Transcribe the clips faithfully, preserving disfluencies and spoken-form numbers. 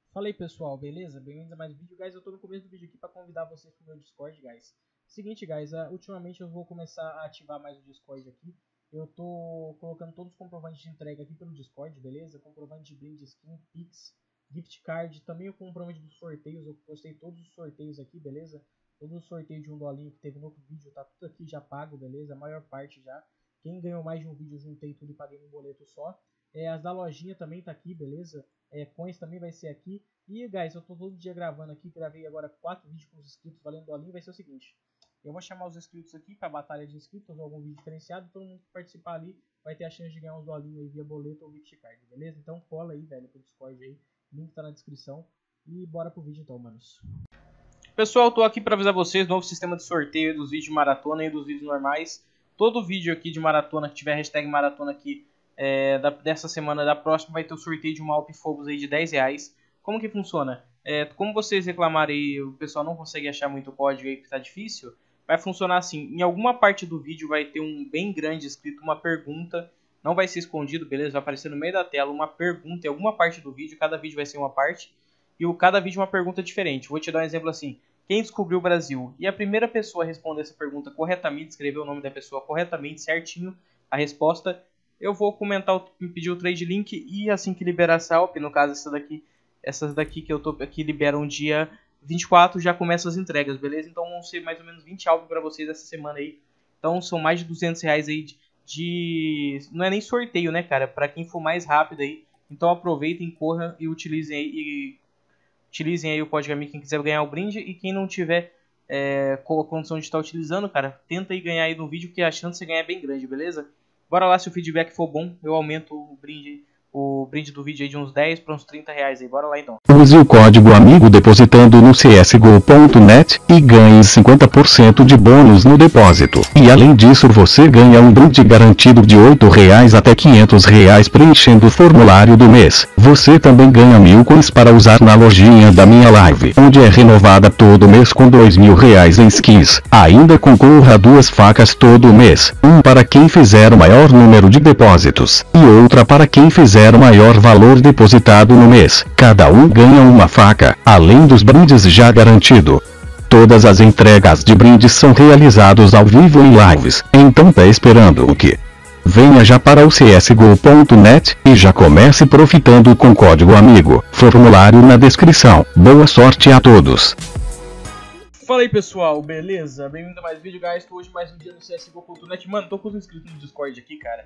Fala aí pessoal, beleza? Bem-vindos a mais um vídeo, guys. Eu tô no começo do vídeo aqui para convidar vocês pro meu Discord, guys. Seguinte, guys, uh, ultimamente eu vou começar a ativar mais o Discord aqui. Eu tô colocando todos os comprovantes de entrega aqui pelo Discord, beleza? Comprovante de brinde, skin, pix, gift card, também o comprovante dos sorteios. Eu postei todos os sorteios aqui, beleza? Todos os sorteios de um dolinho que teve no outro vídeo, tá tudo aqui já pago, beleza? A maior parte já. Quem ganhou mais de um vídeo, eu juntei tudo e paguei num boleto só. É, as da lojinha também tá aqui, beleza? É, coins também vai ser aqui. E, guys, eu tô todo dia gravando aqui. Gravei agora quatro vídeos com os inscritos valendo dolinho. Vai ser o seguinte: eu vou chamar os inscritos aqui pra batalha de inscritos ou algum vídeo diferenciado. Todo mundo que participar ali vai ter a chance de ganhar uns dolinhos aí via boleto ou gift card, beleza? Então cola aí, velho, pro Discord aí. O link tá na descrição. E bora pro vídeo então, manos. Pessoal, tô aqui pra avisar vocês: novo sistema de sorteio dos vídeos de maratona e dos vídeos normais. Todo vídeo aqui de maratona que tiver hashtag maratona aqui é, da, dessa semana, da próxima, vai ter o sorteio de uma Alp Fogos aí de dez reais. Como que funciona? É, como vocês reclamarem aí, o pessoal não consegue achar muito código aí que tá difícil, vai funcionar assim: em alguma parte do vídeo vai ter um bem grande escrito uma pergunta, não vai ser escondido, beleza? Vai aparecer no meio da tela uma pergunta em alguma parte do vídeo, cada vídeo vai ser uma parte, e o, cada vídeo é uma pergunta diferente. Vou te dar um exemplo assim: quem descobriu o Brasil? E a primeira pessoa a responder essa pergunta corretamente, escrever o nome da pessoa corretamente, certinho, a resposta, eu vou comentar, pedir o trade link, e assim que liberar essa Alp, no caso essa daqui, essas daqui que eu tô aqui liberam dia vinte e quatro, já começam as entregas, beleza? Então vão ser mais ou menos vinte Alp para vocês essa semana aí. Então são mais de duzentos reais aí de, de... não é nem sorteio, né, cara? Para quem for mais rápido aí. Então aproveitem, corram e utilizem aí, e utilizem aí o código amigo quem quiser ganhar o brinde. E quem não tiver é, com a condição de estar utilizando, cara, tenta aí ganhar aí no vídeo, que a chance de você ganhar é bem grande, beleza? Bora lá, se o feedback for bom, eu aumento o brinde, o brinde do vídeo aí de uns dez para uns trinta reais aí. Bora lá então. Use o código amigo depositando no c s g o ponto net e ganhe cinquenta por cento de bônus no depósito. E além disso você ganha um brinde garantido de oito reais até quinhentos reais preenchendo o formulário do mês. Você também ganha mil coins para usar na lojinha da minha live, onde é renovada todo mês com dois mil reais em skins. Ainda concorra a duas facas todo mês, um para quem fizer o maior número de depósitos, e outra para quem fizer o maior valor depositado no mês. Cada um ganha uma faca, além dos brindes já garantido. Todas as entregas de brindes são realizados ao vivo em lives, então tá esperando o quê? Venha já para o c s g o ponto net e já comece profitando com código amigo. Formulário na descrição. Boa sorte a todos. Fala aí pessoal, beleza? Bem-vindo a mais um vídeo, guys. Tô hoje mais um dia no c s g o ponto net. Mano, tô com os inscritos no Discord aqui, cara.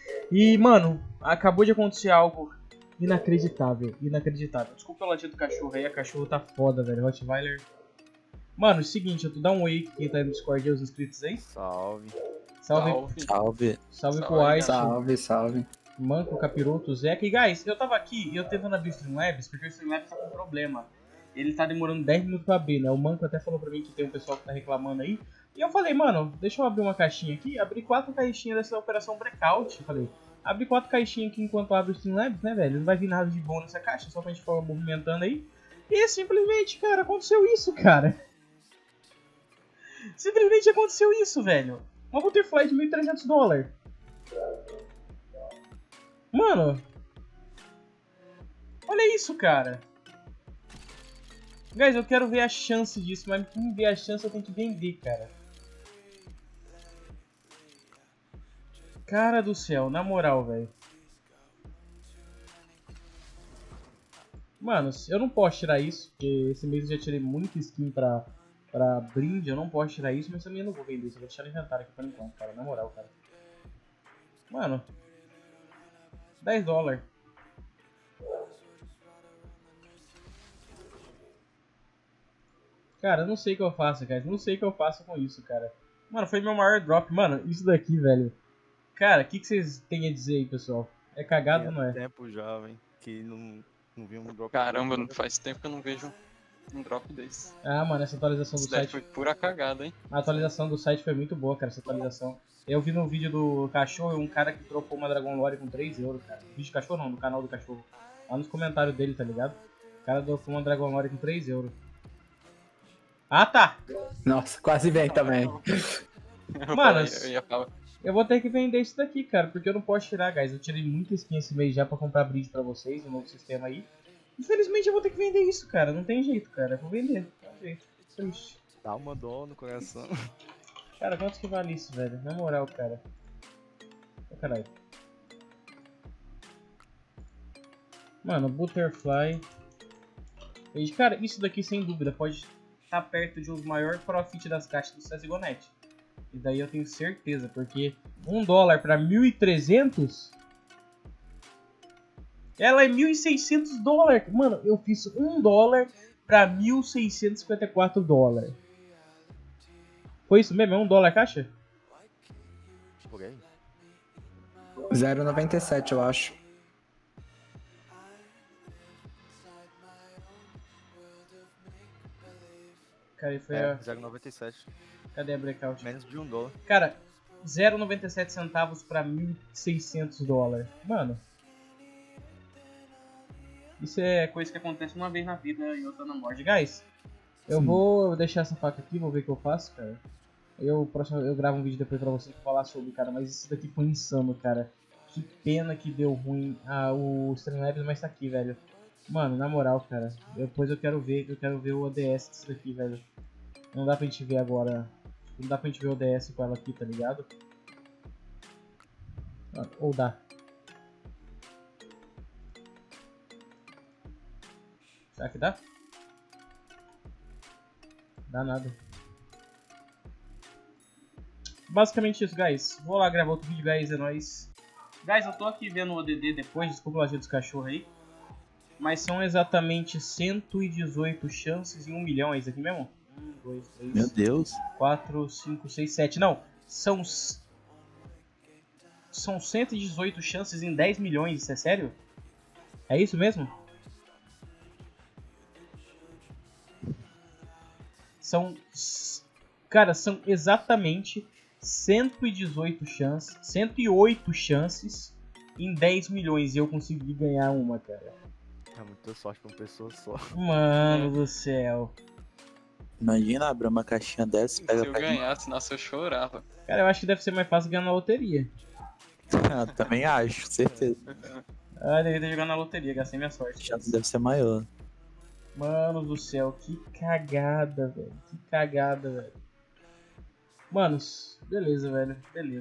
E, mano, acabou de acontecer algo inacreditável, inacreditável. Desculpa o latido do cachorro aí, a cachorro tá foda, velho. Rottweiler. Mano, é o seguinte, eu tô dando um oi quem tá aí no Discord e os inscritos aí. Salve. Salve. Salve. Salve, salve pro Salve, White. Salve, salve. Manco, Capiroto, Zeca. E, guys, eu tava aqui e eu tentando abrir o Streamlabs, porque o Streamlabs tá com problema. Ele tá demorando dez minutos pra abrir, né? O Manco até falou pra mim que tem um pessoal que tá reclamando aí. E eu falei, mano, deixa eu abrir uma caixinha aqui. Abri quatro caixinhas dessa operação Breakout. Eu falei, abri quatro caixinhas aqui enquanto abre o Streamlabs, né, velho? Não vai vir nada de bom nessa caixa, só pra gente ficar movimentando aí. E simplesmente, cara, aconteceu isso, cara. Simplesmente aconteceu isso, velho. Uma Butterfly de mil e trezentos dólares. Mano. Olha isso, cara. Guys, eu quero ver a chance disso, mas pra ver a chance eu tenho que vender, cara. Cara do céu, na moral, velho. Mano, eu não posso tirar isso, porque esse mês eu já tirei muita skin pra, pra brinde, eu não posso tirar isso, mas também eu não vou vender isso, eu vou deixar no inventário aqui por enquanto, cara, na moral, cara. Mano, dez dólares. Cara, eu não sei o que eu faço, cara, não sei o que eu faço com isso, cara. Mano, foi meu maior drop, mano, isso daqui, velho. Cara, o que, que vocês têm a dizer aí, pessoal? É cagado ou não é? Tempo já, velho, que não, não vi um drop. Caramba, não faz tempo que eu não vejo um drop desse. Ah, mano, essa atualização do Isso daí site... foi pura cagada, hein? A atualização do site foi muito boa, cara, essa atualização. Eu vi no vídeo do cachorro um cara que dropou uma Dragon Lore com três euros, cara. Vídeo do cachorro não, no canal do cachorro. Lá nos comentários dele, tá ligado? O cara dropou uma Dragon Lore com três euros. Ah, tá! Nossa, quase vem também. Mano, eu ia falar. Eu vou ter que vender isso daqui, cara, porque eu não posso tirar, guys. Eu tirei muita skin esse mês já pra comprar brinde pra vocês, um novo sistema aí. Infelizmente eu vou ter que vender isso, cara. Não tem jeito, cara. Eu vou vender. Não tem jeito. Triste. Dá uma dor no coração. Cara, quanto que vale isso, velho? Na moral, cara. Ô, caralho. Mano, Butterfly. E, cara, isso daqui sem dúvida pode estar perto de um dos maiores profit das caixas do C S G O ponto net. E daí eu tenho certeza, porque um dólar para mil e trezentos, ela é mil e seiscentos dólares. Mano, eu fiz um dólar para mil seiscentos e cinquenta e quatro dólares. Foi isso mesmo? É um dólar a caixa? Por aí. zero vírgula noventa e sete, eu acho. Cara, foi É, a... zero vírgula noventa e sete. Cadê a breakout? Menos de um dólar. Cara, zero vírgula noventa e sete centavos para mil e seiscentos dólares. Mano. Isso é coisa que acontece uma vez na vida e outra na morte. Guys, eu Sim. vou deixar essa faca aqui, vou ver o que eu faço, cara. Eu, próximo, eu gravo um vídeo depois pra vocês falar sobre, cara. Mas isso daqui foi insano, cara. Que pena que deu ruim ah, o Streamlabs, mas tá aqui, velho. Mano, na moral, cara. Depois eu quero ver, eu quero ver o O D S disso daqui, velho. Não dá pra gente ver agora. Não dá pra gente ver o O D S com ela aqui, tá ligado? Ah, ou dá. Será que dá? Dá nada. Basicamente isso, guys. Vou lá gravar outro vídeo, guys. É nóis. Guys, eu tô aqui vendo o O D D depois. Desculpa o lajeiro dos cachorros aí. Mas são exatamente cento e dezoito chances em um milhão. É isso aqui mesmo? um, dois, três, Meu Deus. quatro, cinco, seis, sete. Não. São... São cento e dezoito chances em dez milhões. Isso é sério? É isso mesmo? São... Cara, são exatamente cento e dezoito chances, cento e oito chances em dez milhões e eu consegui ganhar uma, cara. É muita sorte pra uma pessoa só. Mano do céu. Imagina abrir uma caixinha dessa e Se pega eu pra mim. ganhasse, nossa, eu chorava. Cara, eu acho que deve ser mais fácil ganhar na loteria. Ah, também acho, certeza. Ah, eu devia ter jogado na loteria, gastei minha A sorte. chance deve ser maior. Mano do céu, que cagada, velho. Que cagada, velho. Manos, beleza, velho. Beleza.